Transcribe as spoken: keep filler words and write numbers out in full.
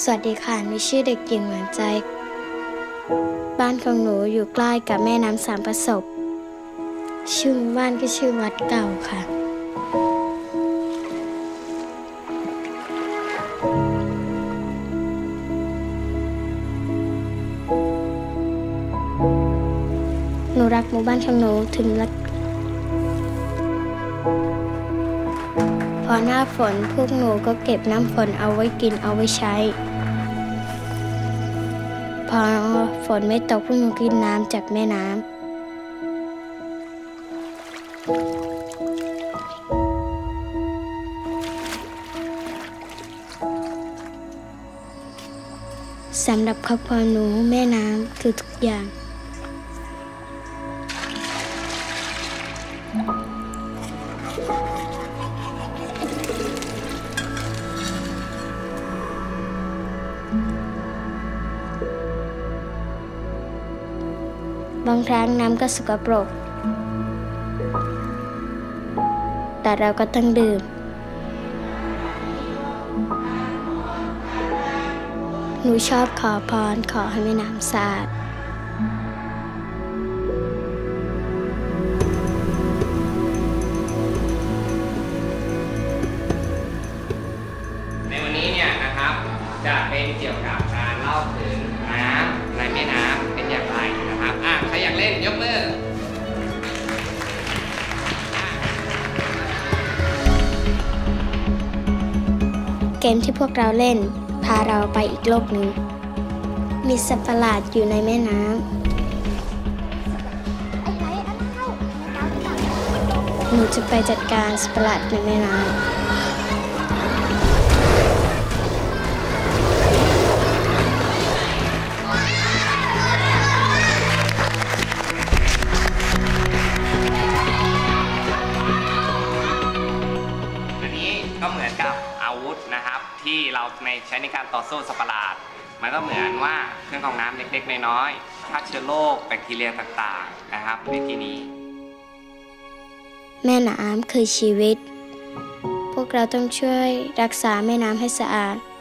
วัสดีค่ะหนูชื่อเด็กหญิงหวานใจบ้านของหนูอยู่ใกล้กับแม่น้ำสามประสบชื่อบ้านก็ชื่อวัดเก่าค่ะหนูรักหมู่บ้านของหนูถึงรักพอหน้าฝนพวกหนูก็เก็บน้ำฝนเอาไว้กินเอาไว้ใช้พอฝนไม่ตกพวกหนูกินน้ำจากแม่น้ำสำหรับครอบครัวหนูแม่น้ำคือทุกอย่างบางครั้งน้ำก็สกปรกแต่เราก็ต้องดื่มหนูชอบขอพรขอให้แม่น้ำสะอาดในวันนี้เนี่ยนะครับจะเป็นเกี่ยวกับการเล่าถึงน้ำในแม่น้ำเป็นอย่างไรนะครับอ่ะใครอยากเล่นยกมือเกมที่พวกเราเล่นพาเราไปอีกโลกหนึ่งมีสัตว์ประหลาดอยู่ในแม่น้ำหนูจะไปจัดการสัตว์ประหลาดในแม่น้ำก็เหมือนกับอาวุธนะครับที่เราในใช้ในการต่อสู้สัตว์ประหลาดมันก็เหมือนว่าเครื่องกรองน้ำเล็กๆน้อยๆฆ่าเชื้อโรคแบคทีเรียต่างๆนะครับในที่นี้แม่น้ำคือชีวิตพวกเราต้องช่วยรักษาแม่น้ำให้สะอาด